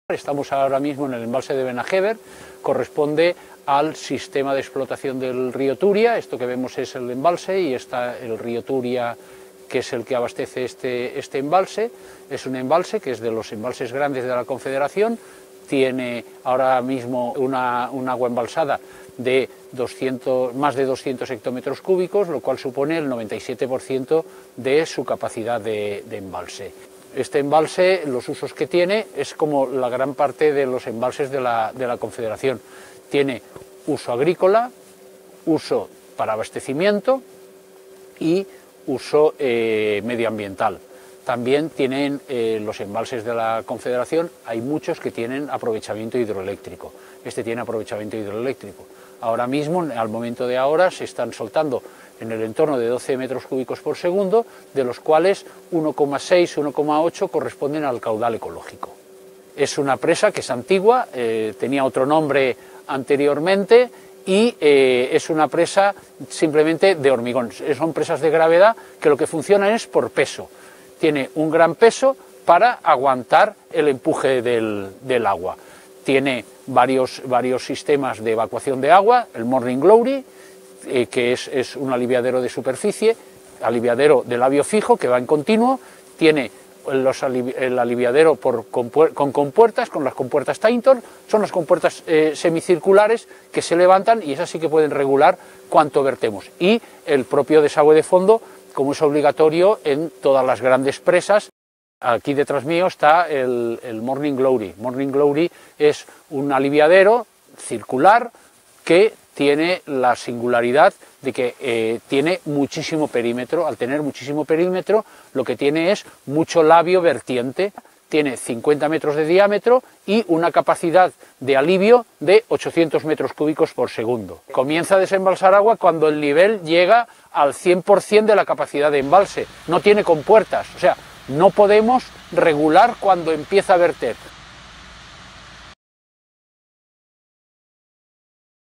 Estamos ahora mismo en el embalse de Benajever, corresponde al sistema de explotación del río Turia. Esto que vemos es el embalse y está el río Turia, que es el que abastece este embalse. Es un embalse que es de los embalses grandes de la Confederación, tiene ahora mismo un agua embalsada de más de 200 hectómetros cúbicos, lo cual supone el 97% de su capacidad de embalse. Este embalse, los usos que tiene, es como la gran parte de los embalses de la Confederación. Tiene uso agrícola, uso para abastecimiento y uso medioambiental. También tienen los embalses de la Confederación, hay muchos que tienen aprovechamiento hidroeléctrico. Este tiene aprovechamiento hidroeléctrico. Ahora mismo, al momento de ahora, se están soltando en el entorno de 12 metros cúbicos por segundo, de los cuales 1,6, 1,8 corresponden al caudal ecológico. Es una presa que es antigua, tenía otro nombre anteriormente y es una presa simplemente de hormigón. Son presas de gravedad que lo que funcionan es por peso. Tiene un gran peso para aguantar el empuje del agua. Tiene varios sistemas de evacuación de agua, el Morning Glory, que es un aliviadero de superficie, aliviadero de labio fijo que va en continuo, tiene el aliviadero con compuertas, con las compuertas Taintor, son las compuertas semicirculares que se levantan y esas sí que pueden regular cuánto vertemos. Y el propio desagüe de fondo, como es obligatorio en todas las grandes presas. Aquí detrás mío está el Morning Glory. Morning Glory es un aliviadero circular que tiene la singularidad de que tiene muchísimo perímetro. Al tener muchísimo perímetro, lo que tiene es mucho labio vertiente. Tiene 50 metros de diámetro y una capacidad de alivio de 800 metros cúbicos por segundo. Comienza a desembalsar agua cuando el nivel llega al 100% de la capacidad de embalse. No tiene compuertas, o sea, no podemos regular cuando empieza a verter.